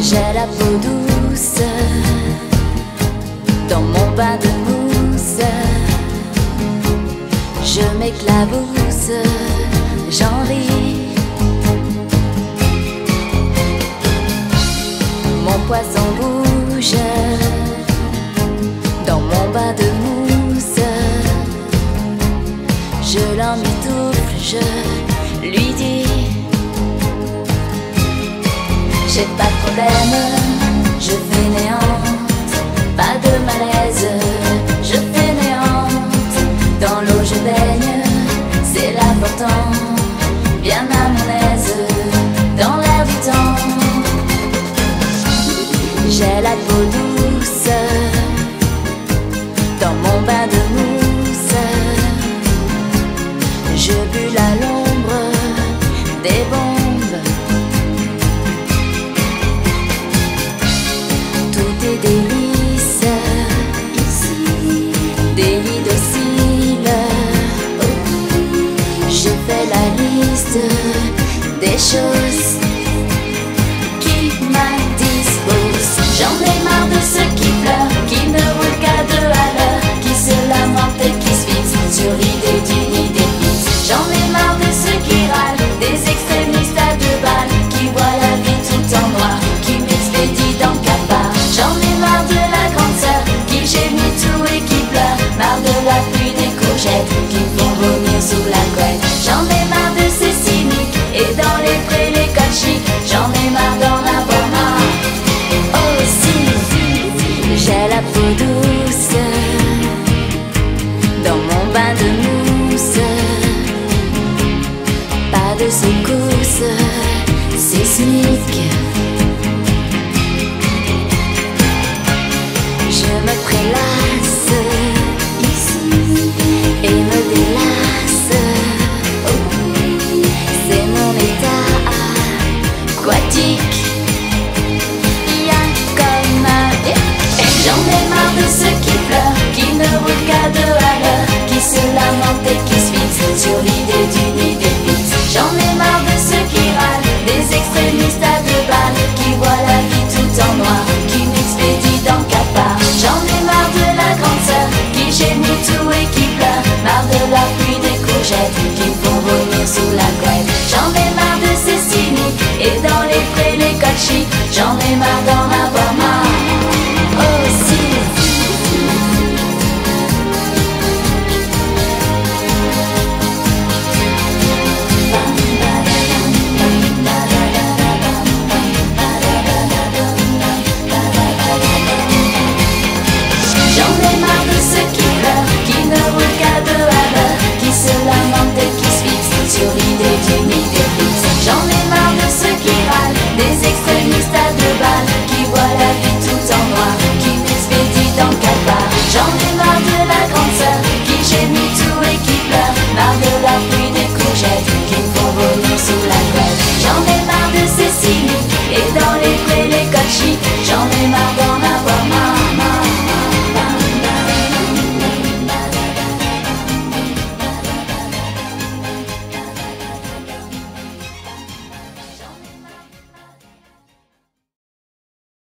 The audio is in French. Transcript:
J'ai la peau douce dans mon bain de mousse. Je m'éclabousse, j'en ris. Mon poisson bouge dans mon bain de mousse. Je l'emmitoufle, je lui dis: j'ai pas de problème, je fainéante, pas de malaise, je fainéante. Dans l'eau je baigne, c'est l'important, bien à mon aise, dans l'air du temps. J'ai la peau douce dans mon bain de mousse. Je bulle à l'ombre des bombes. Tout est délice ici, délit docile. Je fais la liste des choses qui m'indisposent. J'en ai marre de ceux qui pleurent, qui ne roulent qu'à 2 à l'heure, qui se lamentent et qui se fixent sur l'idée d'une idée fixe. J'en ai marre de ceux qui râlent, des extrémistes à 2 balles, qui voient la vie tout en noir, qui m'expédient dans le cafard. J'en ai marre de la grande sœur, qui gémit tout et qui pleure, marre de la pluie des courgettes, qui me font vomir sous la couette. J'en ai marre de ces cyniques, et dans les prés les cols chics, j'en ai marre d'en avoir marre. Oh si, j'ai la peau douce dans mon bain de mousse. Pas de secousse sismique. Je me prélasse ici et me délasse. C'est mon état aquatique. J'en ai marre de ceux qui pleurent, qui ne roulent qu'à 2 à l'heure, qui se lamentent et qui se fixent sur l'idée d'une idée fixe. J'en ai marre de ceux qui râlent, des extrémistes à 2 balles, qui voient la vie tout en noir, qui m'expédient dans le cafard. J'en ai marre de la grande sœur, qui gémit tout et qui pleure, marre de la pluie des courgettes, qui me font vomir sous la couette. J'en ai marre de ces cyniques, et dans les prés les cols chics, j'en ai marre d'en avoir marre. Oh si. J'en ai marre de ceux qui pleurent, qui ne roulent qu'à 2 à l'heure, qui se lamentent et qui se fixent sur l'idée d'une idée fixe. J'en ai marre de ceux qui râlent, des extrémistes à 2 balles, qui voient la vie tout en noir, qui m'expédient dans le cafard. J'en ai marre de la grande sœur, qui gémit tout et qui pleure, marre de la pluie des courgettes, qui me font vomir sous la couette. J'en ai marre de ces cyniques, et dans les prés les cols chics, j'en ai marre de